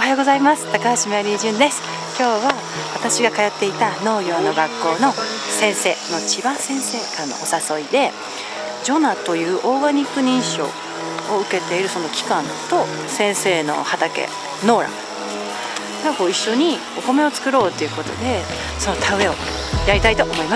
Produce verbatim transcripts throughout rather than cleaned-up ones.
ようございます。高橋メアリージュンです。今日は私が通っていた農業の学校の先生の千葉先生からのお誘いで、ジョナというオーガニック認証を受けているその機関と先生の畑ノーラがこう一緒にお米を作ろうということで、その田植えをやりたいと思います。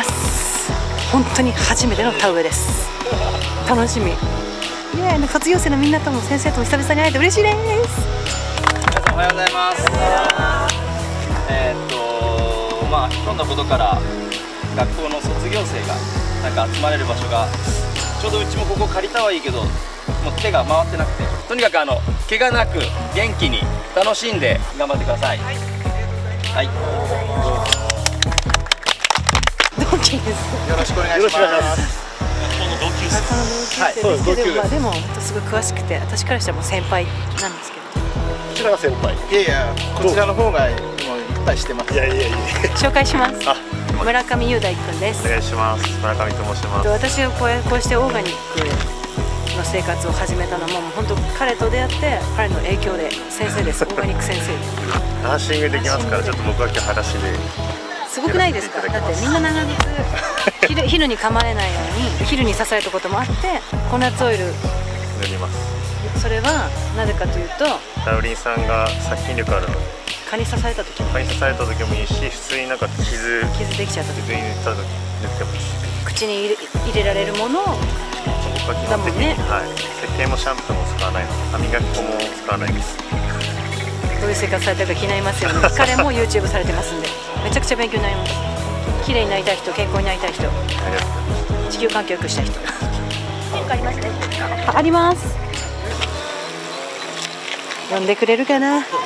本当に初めての田植えです。楽しみ。いや、卒業生のみんなとも先生とも久々に会えて嬉しいです。 皆さんおはようございます。えーっとまあひょんなことから学校の卒業生がなんか集まれる場所がちょうどうちもここ借りたはいいけど、もう手が回ってなくて、とにかくあの怪我なく元気に楽しんで頑張ってください。はい、はい、 同期です。 よろしくお願いします。 同級生ですけど、まあでも本当すごい詳しくて、私からしたらもう先輩なんですけど。 こちらが先輩。いやいや、こちらの方がもういっぱいしてます。いやいやいや。 紹介します。村上雄大君です。 お願いします。村上と申します。 私がこうこうしてオーガニックの生活を始めたのも、もう本当彼と出会って彼の影響で先生です。オーガニック先生。 ダンシングできますから、ちょっと僕は今日裸足で。 すごくないですか？だってみんな長靴昼昼に構えないように昼に刺されたこともあって、ココナッツオイル塗ります。 それはなぜかというと、 ダウリン酸が殺菌力あるので、 蚊に刺された時蚊に刺された時もいいし、普通になんか傷傷できちゃった時、 傷に塗った時塗ってます。 口に入れ入れられるものを僕は基本的に、ね、はい、石鹸もシャンプーも使わないので、歯磨き粉も使わないです。 どういう生活されてるか気になりますよね。彼も ユーチューブ されてますんで、めちゃくちゃ勉強になります。綺麗になりたい人、健康になりたい人、地球環境良くしたい人。何かありますね。あります。呼んでくれるかな。この赤い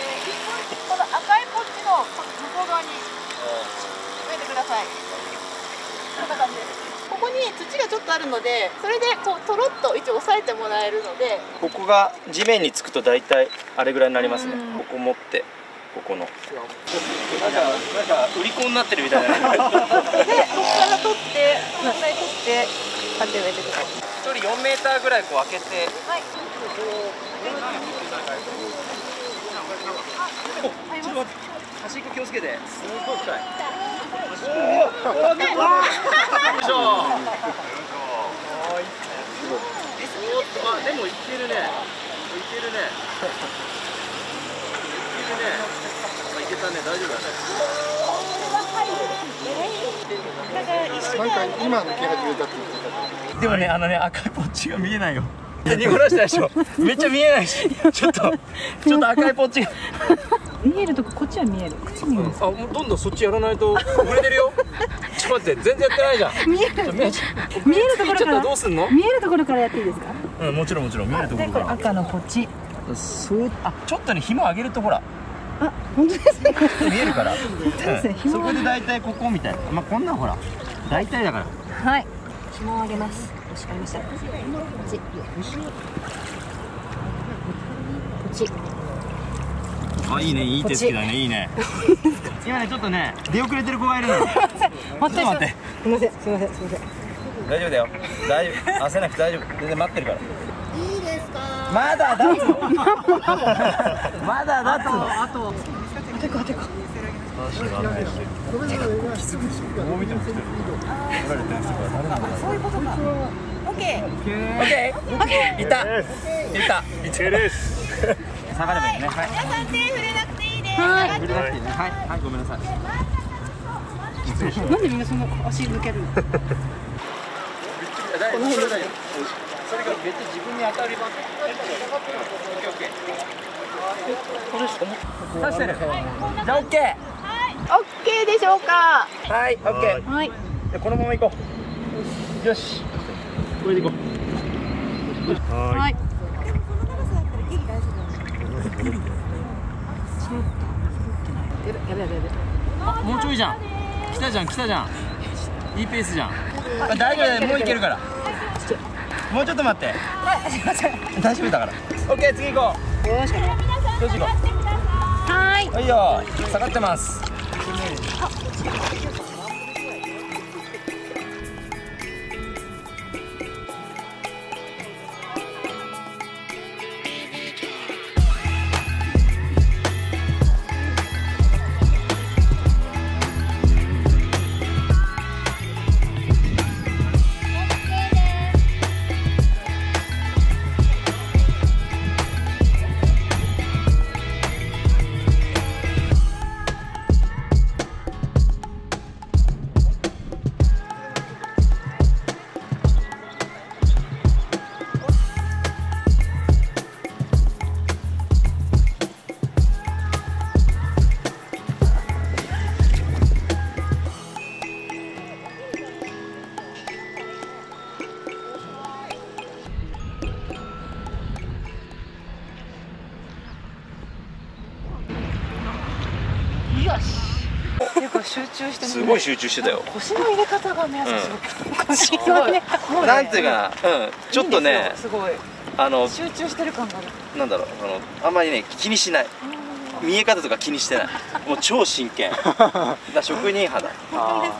こっちの向こう側に植えてください。こんな感じです。ここに土がちょっとあるので、それでこうとろっと一応押さえてもらえるので、 ここが地面につくと大体あれぐらいになりますね。ここ持って、ここのなんかなんか売り子になってるみたいな。で、ここから取って、実際取って買って植えてください。一人よんメーターぐらいこう開けて。はい。お、ちょっと待って、端っこ気をつけて。すごい深い。おお、よいしょ。おー、でもいけるね。いけるね。いけるね。いけたね、大丈夫だね。 なんか今抜け始めたって言ってた。 でもね、あのね、赤いポッチが見えないよ。濁らしたでしょ。めっちゃ見えないし、ちょっとちょっと赤いポッチが見えるとこ、こっちは見える。こっち見える。 あ、もうどんどんそっちやらないと触れてるよ。ちょっと待って、全然やってないじゃん。見える。見えるところからどうすんの？見えるところからやっていいですか？うん、もちろんもちろん見えるところから。 赤のポッチ。 そう、あ、ちょっとね、紐上げるとほら。 あ、本当ですね。 見えるから。そこで大体ここみたいな。まあこんなんほら、大体だから。 はい。紐を上げます。わかりました。こっち。こっち。 あ、いいね、いい手つきだね、いいね。今ね、ちょっとね、出遅れてる子がいるの。 ちょっと待って。すみません、すみません、すみません。 大丈夫だよ。大丈夫。焦らなくて大丈夫。全然待ってるから。 いいですか。 まだだつの。まだだつの。 あと。てこてこ。そういうことか。オッケー。 オッケー。オッケー。いた。いた。いたです。下がればいいね。はい。 皆さん手触れなくていいです。 はい。触れなくていいね。はい。はい。ごめんなさい。 なんでみんなその足抜けるの？この辺で。 それがめっちゃ自分に当たります。オッケーオッケー。これですか？刺してる。じゃあオッケー。 はい。オッケーでしょうか。 はい。オッケー。 はい。 じゃあこのまま行こう。よし。これで行こう。 はい。やべやべやべ。 あ、もうちょいじゃん。来たじゃん来たじゃん。いいペースじゃん。あ、大丈夫だよ。もういけるから。もうちょっと待って。大丈夫だから。オッケー、次行こう。 よし。 よし行こう。 はい。 はいよ。下がってます。 っていうか集中してすごい集中してたよ。 腰の入れ方が皆さんすごく腰の入れ方もうねなんていうかな、うん、ちょっとね、 すごいあの集中してる感がある。 なんだろう、あのあんまりね気にしない。見え方とか気にしてない。もう超真剣。だから職人肌。 あうん。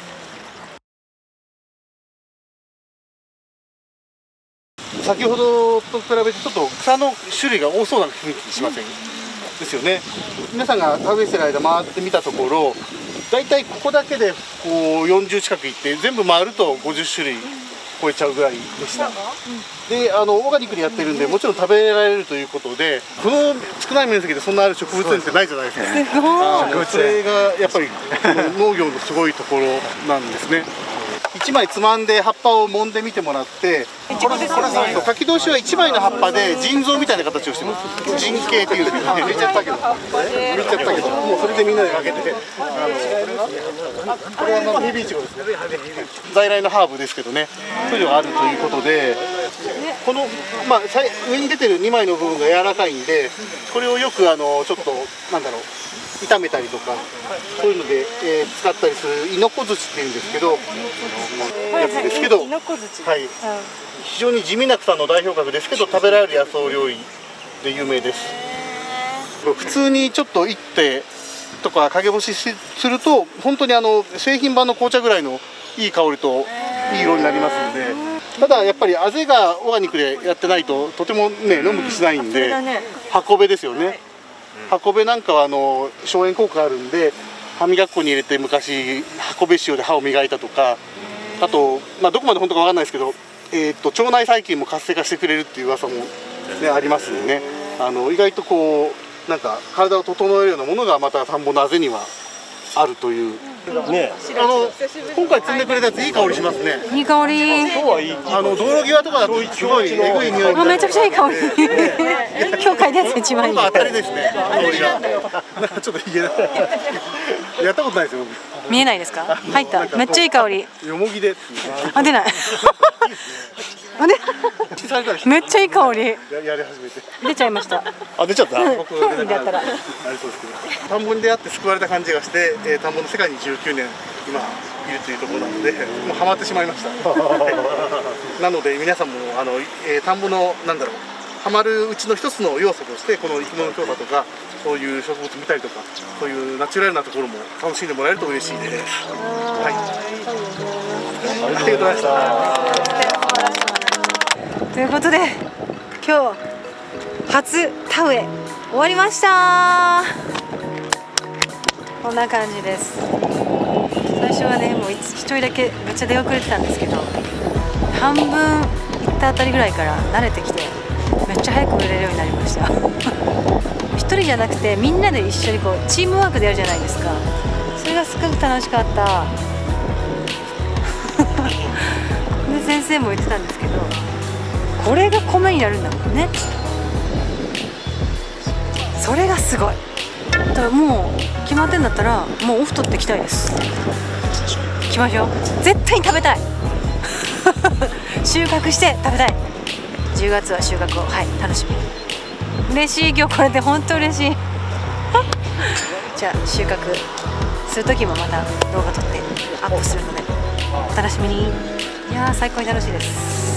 先ほどと比べてちょっと草の種類が多そうな雰囲気しませんですよね。皆さんが旅してる間回ってみたところ、だいたいここだけでこうよんじゅう近く行って全部回るとごじゅっ種類超えちゃうぐらいでした。で、あのオーガニックでやってるんでもちろん食べられるということで、この少ない面積でそんなある植物園ってないじゃないですか。 すごい。 あのそれがやっぱりこの農業のすごいところなんですね。いちまいつまんで葉っぱを揉んでみてもらって、これこれそう柿通しはいちまいの葉っぱで腎臓みたいな形をしてます。腎形っていうんですけどね、抜いちゃったけど抜いちゃったけどもうそれでみんなでかけて、あのこれはあのヘビイチゴですね。在来のハーブですけどね、そういうのがあるということで、この、まあ、上に出てるにまいの部分が柔らかいんで、これをよくあのちょっとなんだろう炒めたりとかそういうので、えー、使ったりするイノコズチっていうんですけど、やつですけど、 イノコズチ、 はい、非常に地味な草の代表格ですけど食べられる野草料理で有名です。普通にちょっと行ってとか陰干しすると本当にあの製品版の紅茶ぐらいのいい香りといい色になりますので、ただやっぱりあぜがオーガニックでやってないととてもね飲む気しないんで、箱辺ですよね。箱辺なんかはあの消炎効果があるんで、歯磨き粉に入れて昔箱辺塩で歯を磨いたとか、あと、まあ、どこまで本当かわかんないですけど、えー、と腸内細菌も活性化してくれるっていう噂も、ね、ありますんでね、あの意外とこうなんか体を整えるようなものがまた田んぼのあぜにはあるという。ね、あの今回摘んでくれたやついい香りしますね。 いい香り。 あの道路際とかだとすごいえぐい匂い。 あ、めちゃくちゃいい香り。今日嗅いだやつ一番いい。 当たりですね。香りが。ちょっと言えない。やったことないですよ。 見えないですか？入った。めっちゃいい香り。 よもぎで。 あ、出ない。あ、で。めっちゃいい香り。 やり始めて。 出ちゃいました。 あ、出ちゃった。 僕だったら。 ありそうですけど。田んぼに出会って救われた感じがして、えー、田んぼの世界にじゅうきゅうねん今いるというところなので、もうハマってしまいました。なので皆さんもあの、えー、田んぼのなんだろう、ハマるうちの一つの要素としてこの生き物調査とかそういう植物見たりとかそういうナチュラルなところも楽しんでもらえると嬉しいです。はい。ありがとうございました。 ということで今日初田植え終わりました。こんな感じです。最初はねもう一人だけめっちゃ出遅れてたんですけど、半分行ったあたりぐらいから慣れてきてめっちゃ早く売れるようになりました。一人じゃなくてみんなで一緒にこうチームワークでやるじゃないですか。それがすごく楽しかった。で先生も言ってたんですけど、これが米になるんだもんね。それがすごい。だからもう決まってんだったらもうオフ取っていきたいです。行きましょう。絶対に食べたい。収穫して食べたい。じゅうがつは収穫を、はい、楽しみ。嬉しい。今日これで本当嬉しい。じゃあ収穫する時もまた動画撮ってアップするのでお楽しみに。いやー最高に楽しいです。